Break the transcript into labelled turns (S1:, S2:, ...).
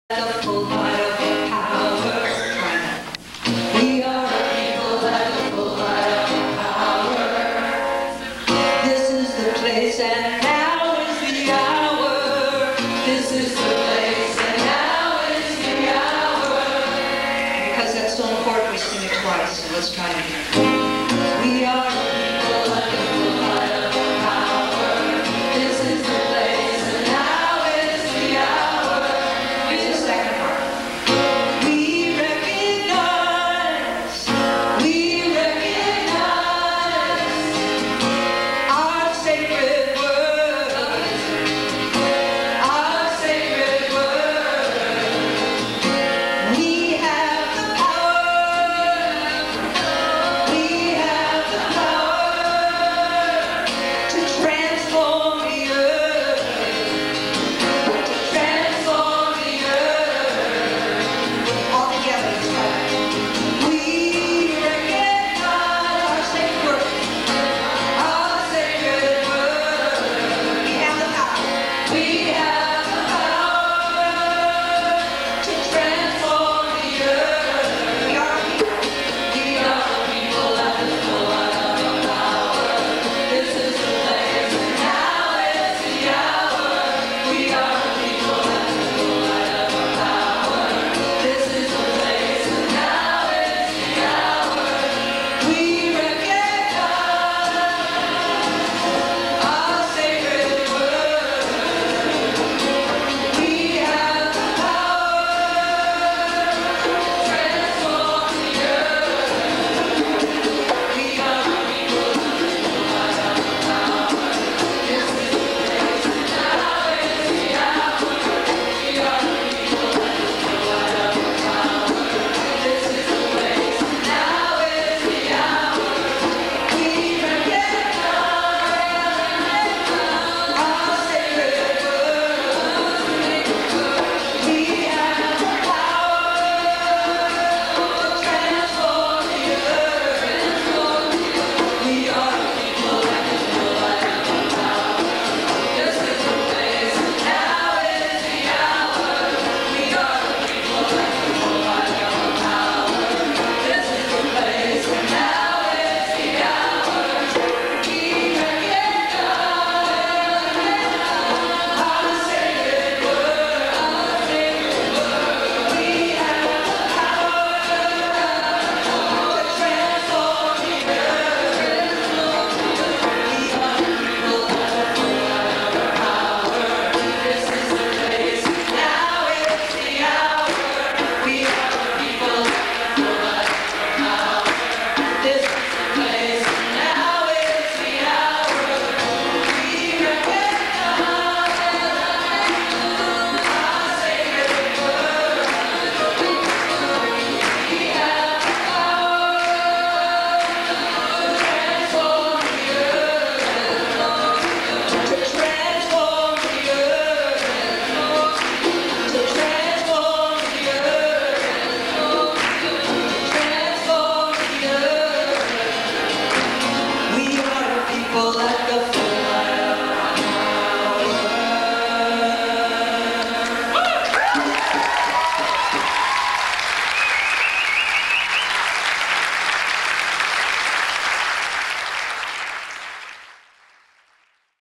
S1: The full light of power. We are a people that the full light of power. This is the place and now is the hour. This is the place and now is the hour. Because that's so important, we sing it twice, so let's try it again. We are